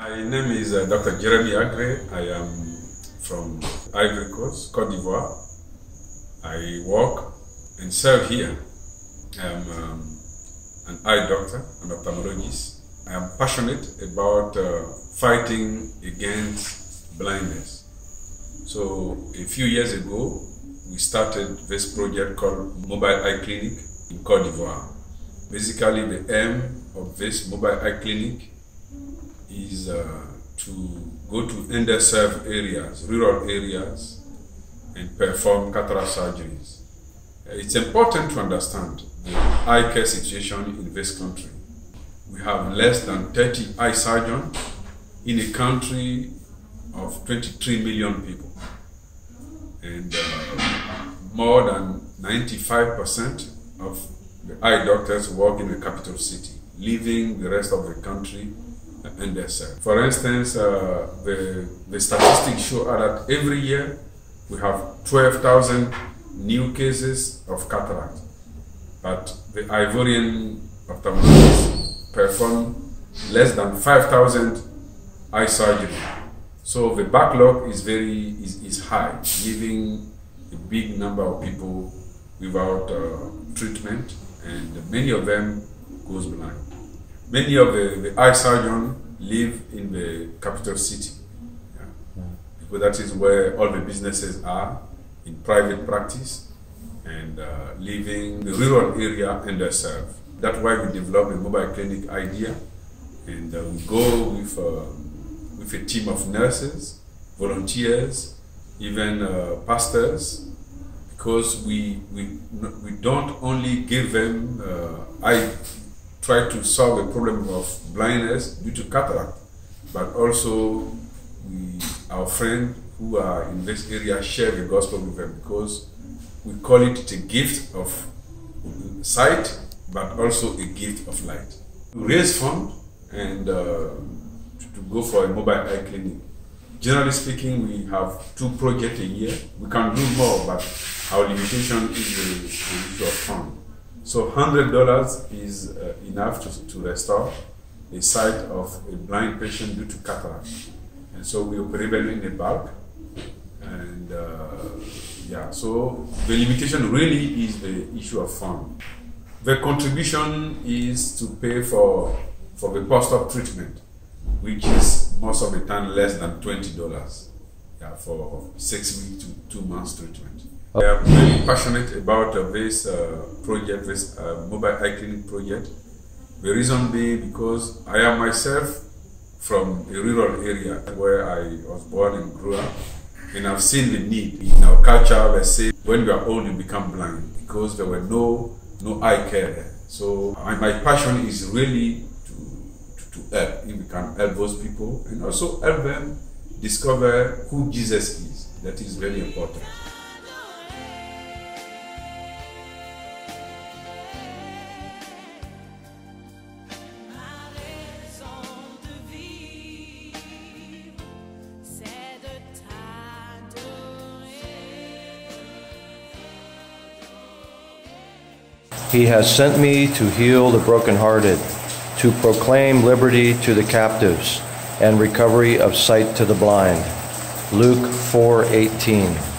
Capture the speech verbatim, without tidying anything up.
My name is uh, Doctor Jeremy Agre. I am from Ivory Coast, Côte d'Ivoire. I work and serve here. I am um, an eye doctor, an ophthalmologist. I am passionate about uh, fighting against blindness. So a few years ago, we started this project called Mobile Eye Clinic in Côte d'Ivoire. Basically, the aim of this mobile eye clinic is uh, to go to underserved areas, rural areas, and perform cataract surgeries. It's important to understand the eye care situation in this country. We have less than thirty eye surgeons in a country of twenty-three million people. And uh, more than ninety-five percent of the eye doctors work in the capital city, leaving the rest of the country underserved. For instance, uh, the, the statistics show that every year we have twelve thousand new cases of cataract, but the Ivorian ophthalmologists perform less than five thousand eye surgery. So the backlog is very is, is high, leaving a big number of people without uh, treatment, and many of them goes blind. Many of the, the eye surgeons live in the capital city, yeah. Because that is where all the businesses are, in private practice, and uh, leaving the rural area underserved. That's why we developed a mobile clinic idea, and uh, we go with, uh, with a team of nurses, volunteers, even uh, pastors, because we, we, we don't only give them uh, eye try to solve the problem of blindness due to cataract, but also we, our friends who are in this area share the gospel with them, because we call it a gift of sight, but also a gift of light. To raise funds and uh, to, to go for a mobile eye clinic. Generally speaking, we have two projects a year. We can do more, but our limitation is the, the issue of funds. So one hundred dollars is uh, enough to, to restore the sight of a blind patient due to cataract. And so we operate in a bulk. And uh, yeah, so the limitation really is the issue of fund. The contribution is to pay for, for the post-op treatment, which is most of the time less than twenty dollars, yeah, for six weeks to two months treatment. I am very passionate about uh, this uh, project, this uh, mobile eye clinic project. The reason being because I am myself from a rural area where I was born and grew up, and I've seen the need in our culture. Let's say when you are old, you become blind because there were no no eye care there. So my, my passion is really to, to, to help. If we can help those people and also help them discover who Jesus is. That is very important. He has sent me to heal the brokenhearted, to proclaim liberty to the captives, and recovery of sight to the blind. Luke four eighteen.